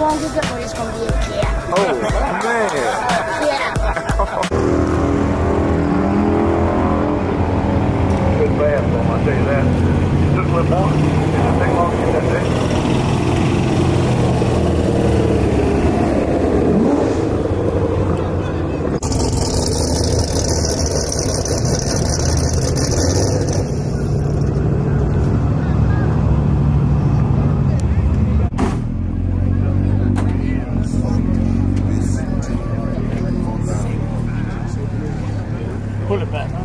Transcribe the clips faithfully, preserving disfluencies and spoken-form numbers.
long as it was going to be a cat. Oh, man. Yeah. Good bath, though, I'll tell you that. It took a little more. It didn't take long to get that day. Pull it back.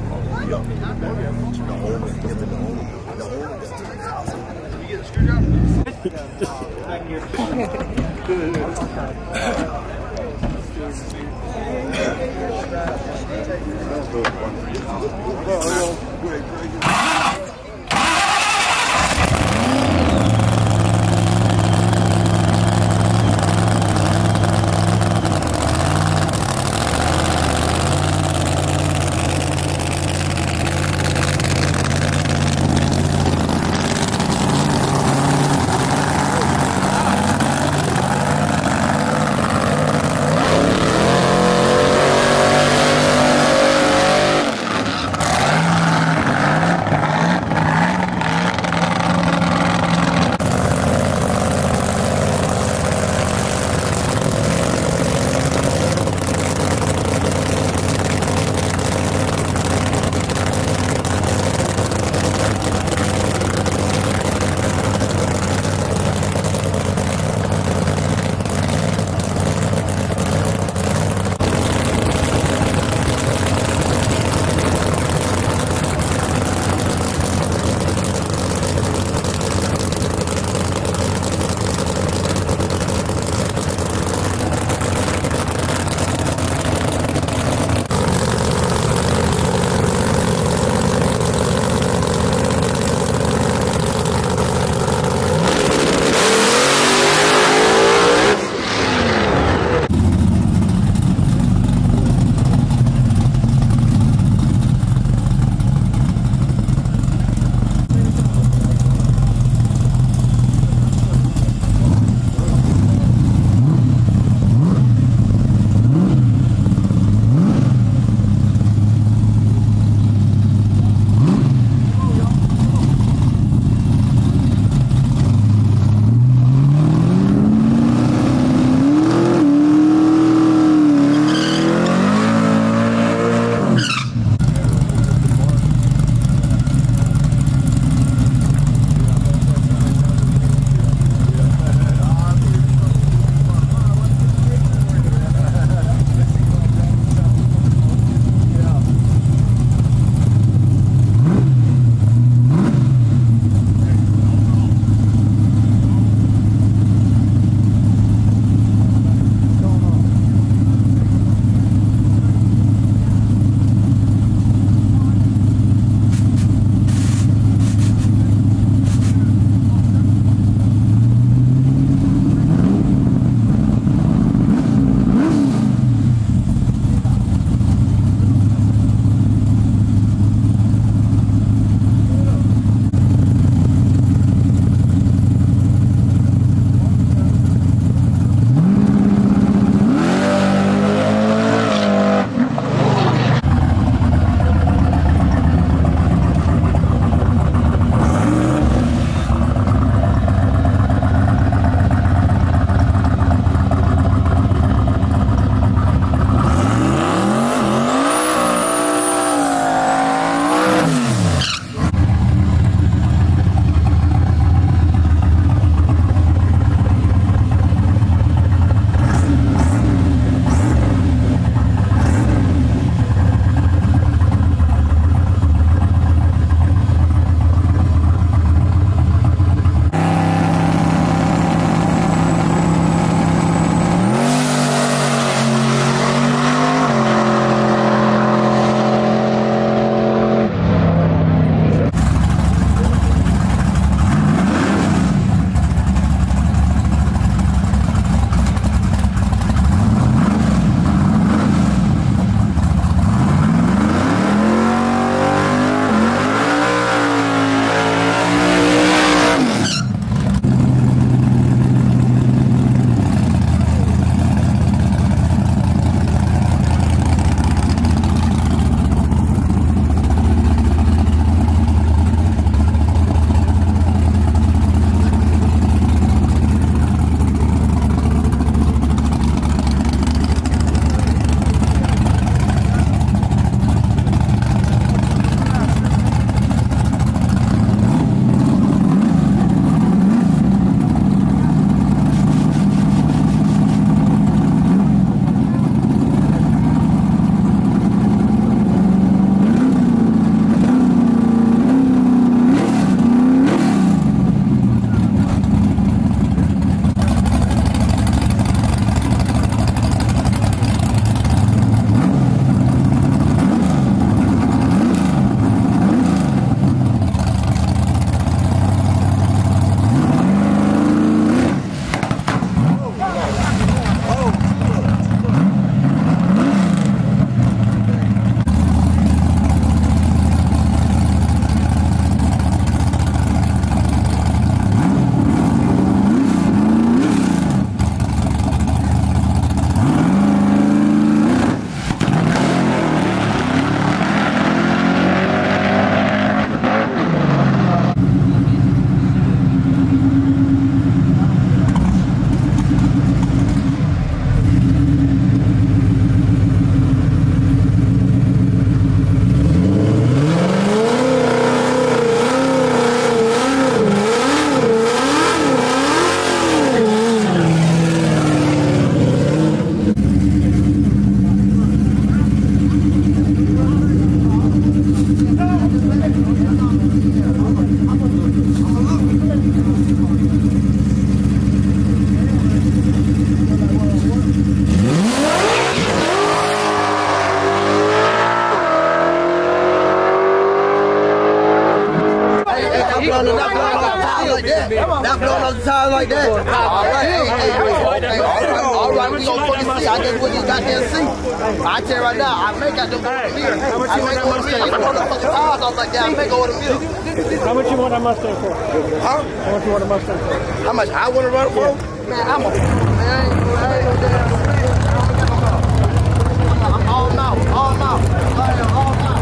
on the time like that. All right, hey, hey, hey, okay, all right, all right, we gonna fucking see. I guess what you goddamn see. I tell you right now, I make out them go to the beer. I make go to the beer. You know the fucking tires, I was like, yeah, I make go to the beer. How much you want that Mustang for? Huh? How much you want a Mustang for? How much I want to run it for? Man, I'm a, man, I ain't, I ain't no damn, I don't got no car. I'm all out, all out, all out.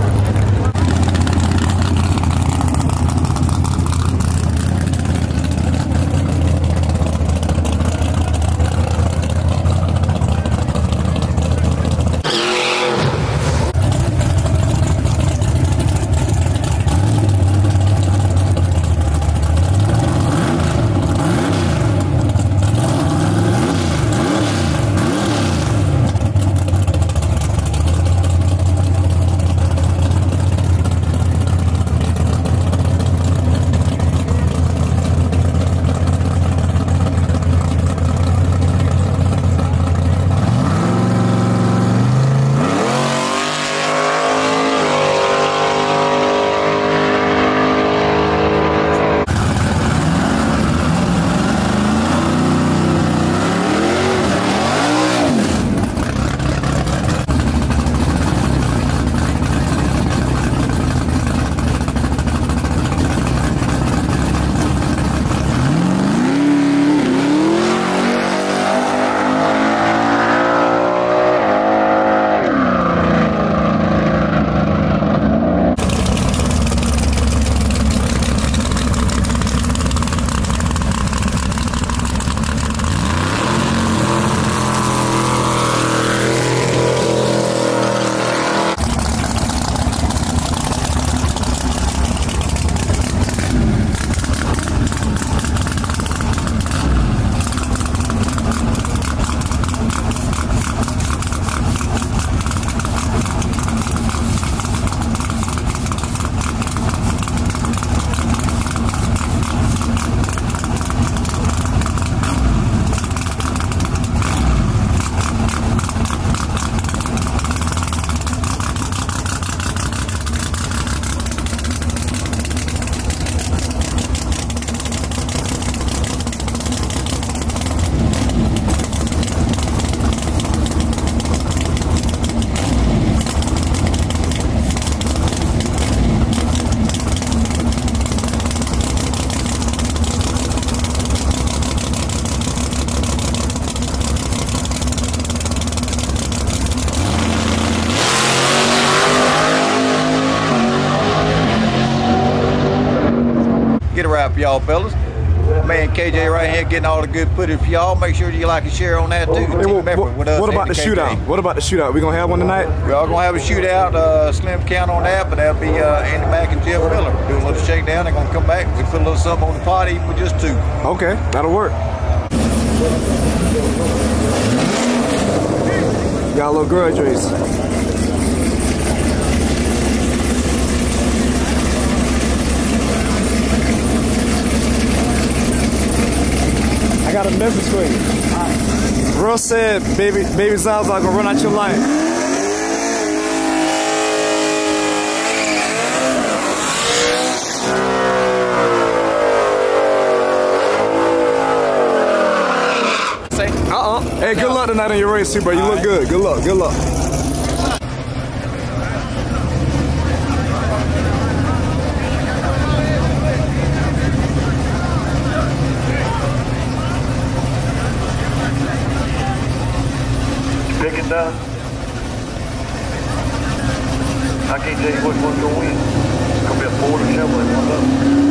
Get a wrap for y'all fellas. Man, K J right here getting all the good footage for y'all. Make sure you like and share on that too. Hey, what, what, with us what about the K J. shootout? What about the shootout? We gonna have one tonight? We're all gonna have a shootout. Uh, slim count on that, but that'll be uh, Andy Mack and Jeff Miller doing a little shakedown. They're gonna come back. We put a little something on the pot, even with just two. Okay, that'll work. Got a little grudge race. I got a message for you. Russ said, baby, baby Zaza gonna run out your line. Uh-uh. Hey, good luck tonight on your race too, bro. You look good. Good luck. Good luck. Picking down. I can't tell you which one's gonna win. It's gonna be a Ford or Chevrolet, one of them.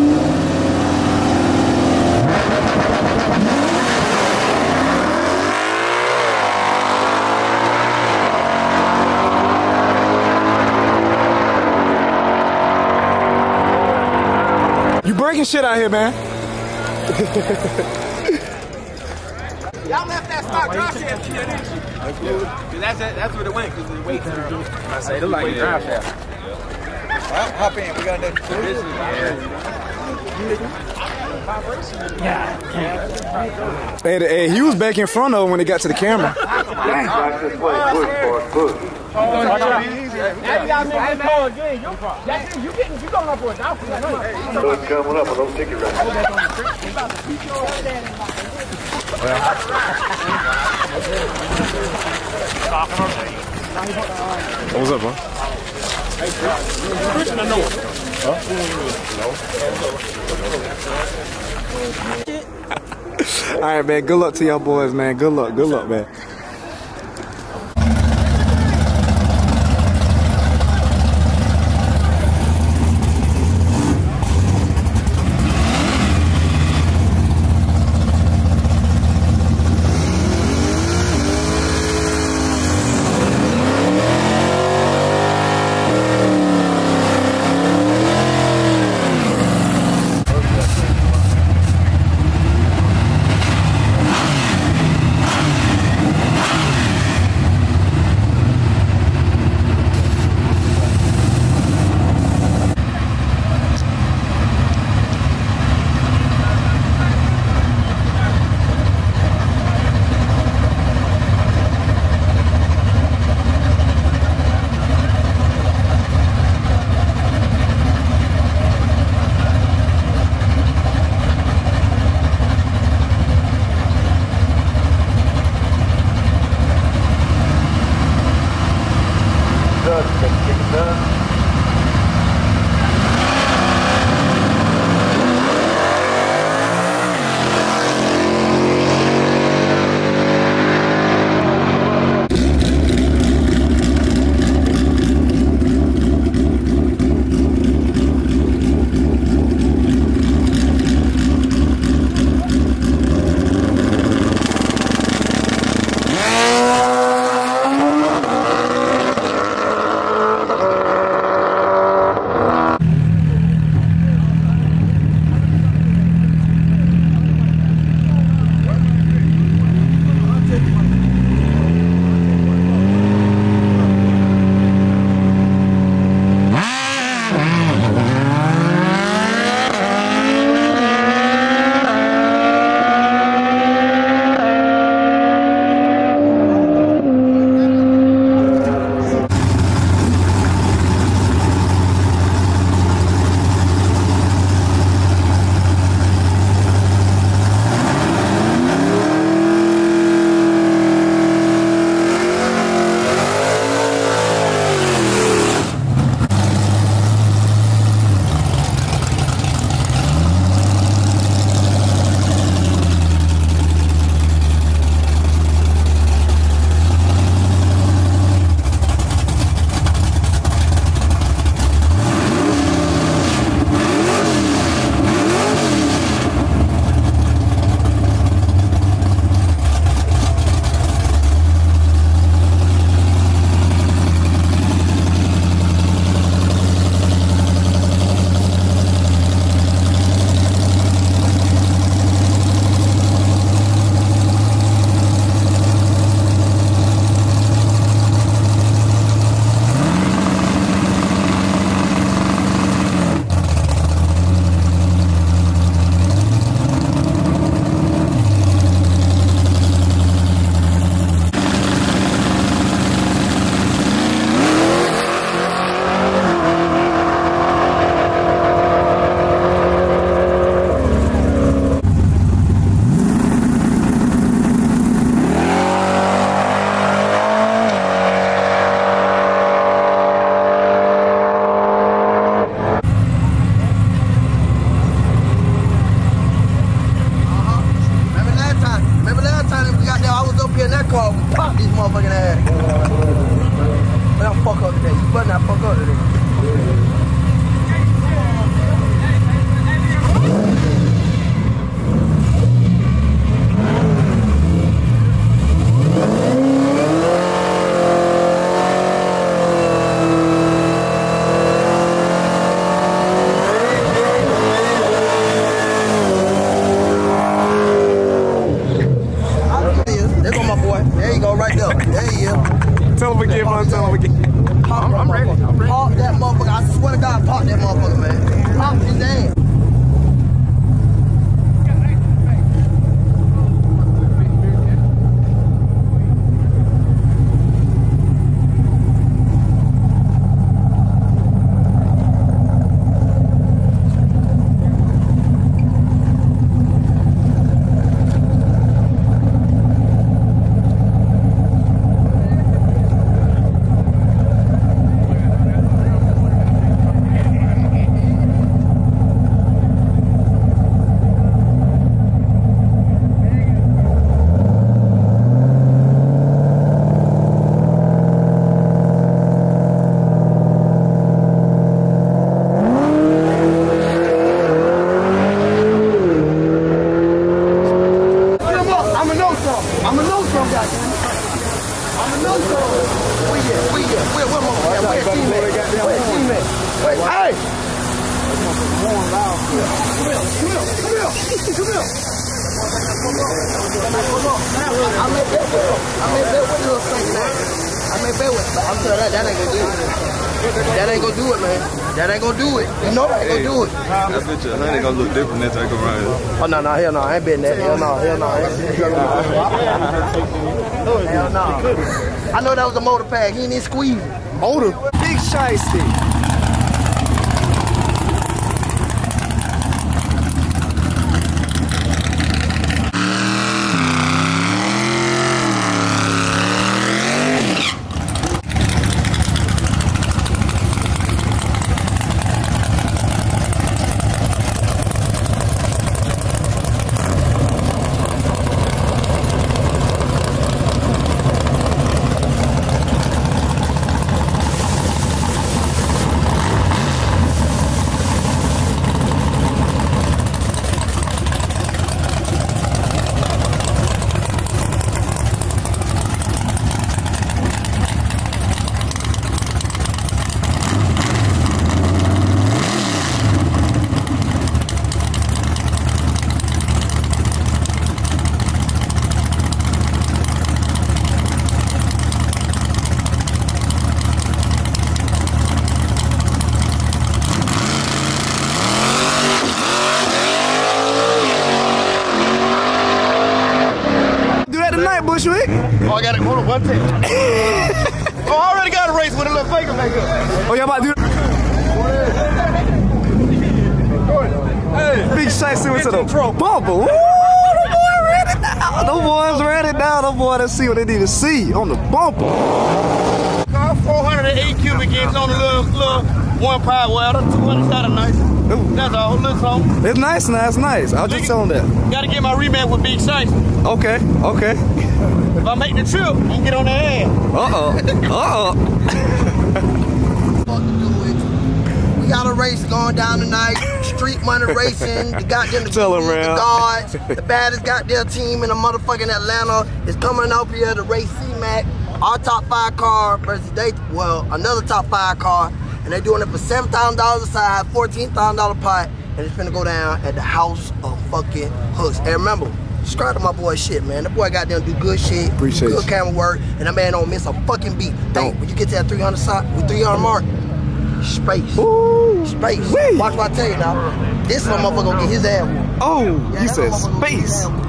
You breaking shit out here, man. Y'all left that spot drop shaft here, didn't you? Cause that's that's where it went. Cause the weight. I say it look like a drop shaft. Well, hop in. We got another two. Yeah. Hey, hey, he was back in front of him when he got to the camera. Practice play, push, boy, push. Now you gotta make this call again. You, that's it. You getting, you going up for a dollar. So it's coming up with no ticket right What's up, bro? Christian or no? All right, man. Good luck to y'all boys, man. Good luck. Good luck, man. goddamn. I'm the nose dog. Where you at? Where you at? Where, where my man? Where team at? Where team at? Wait, hey! Come here, come here, come here, come here. I made that with him. I made that with little thing now. I made that with him. I'm telling that, that ain't gonna do it. That ain't gonna do it, man. That ain't gonna do it. You know that ain't gonna do it. That bitch, that ain't gonna look different next time I go around here. Oh, no, no, hell no. I ain't betting that. Hell no, hell no. Hell no. I know that was a motor pack. He ain't even squeeze. Motor? Big shiesty. Bushwick? Oh, I got it. Hold on, one thing. Oh, I already got a race with a little faker back up. Oh, y'all about to do Hey, big shiesty went to the bumper. Woo, the boy ran it down. The boys ran it down. The boy, let's see what they need to see on the bumper. Car four hundred eight cubic inch on the little, little one power welder, two hundred shot of nice. Ooh. That's all, little something. It's nice now, it's nice. I'll just tell them that. Gotta get my rematch with Big Shiesty. Okay, okay. If I make the trip, I can get on their ass. Uh-oh, uh-oh. We got a race going down tonight. Street money racing. The goddamn the, Tell 'em, the man. guards, the baddest goddamn team in the motherfucking Atlanta is coming up here to race C-Mac. Our top five car versus they, well, another top five car. And they're doing it for seven thousand dollars a side, fourteen thousand dollar pot, and it's finna go down at the House of fucking Hooks. And remember, subscribe to my boy shit, man. That boy got them do good shit, Appreciate good you. camera work, and that man don't miss a fucking beat. Hey, when you get to that three hundred side, with three hundred mark, space, Ooh. space. Wee. Watch what I tell you now. This little motherfucker gonna get his ass whooped. Oh, Yeah, you that said motherfucker gonna get his space. ass whooped.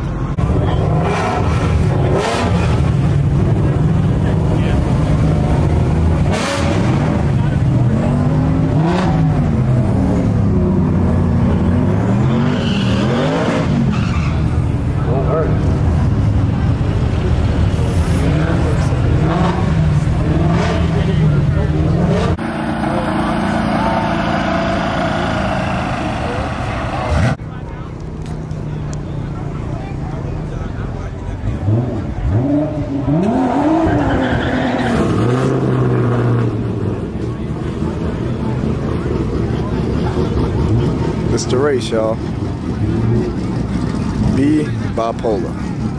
It's the race, y'all. Be bipolar.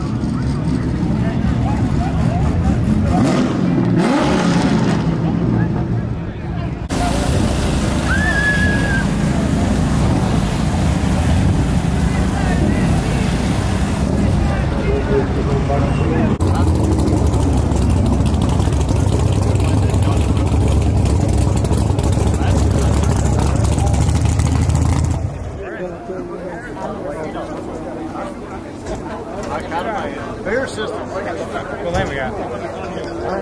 Beer system. Well, then we got.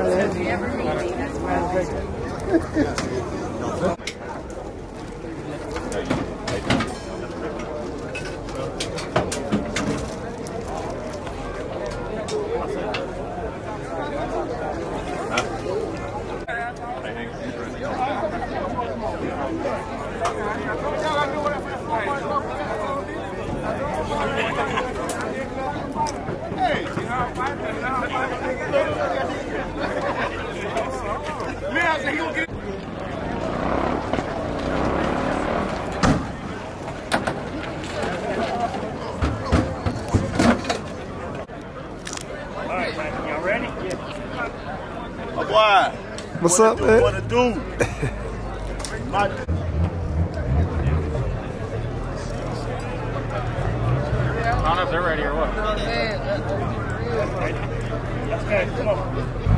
What's up, man? What to do? My I don't know if they're ready or what. Okay, come on.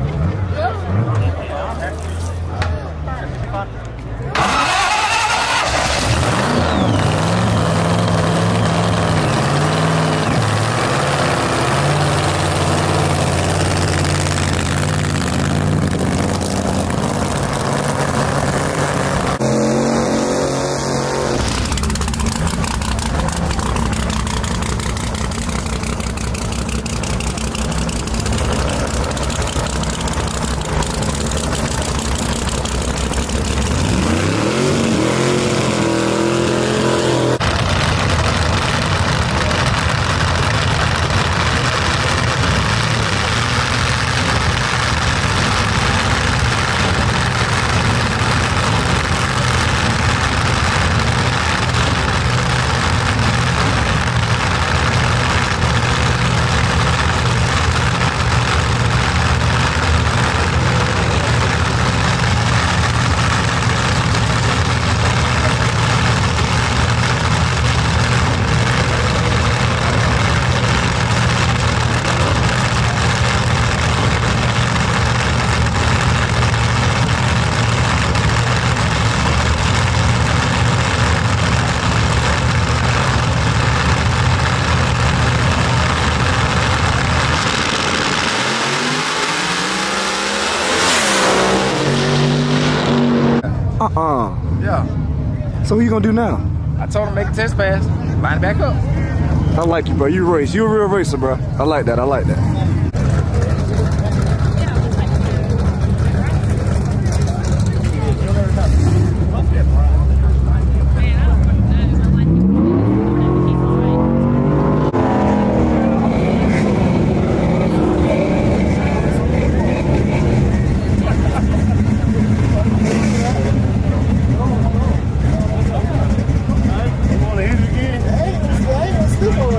Uh-uh. Yeah. So what you gonna do now? I told him make a test pass. Line it back up. I like you, bro. You race. You a real racer, bro. I like that. I like that. You want to hit it again? Hey, let's go.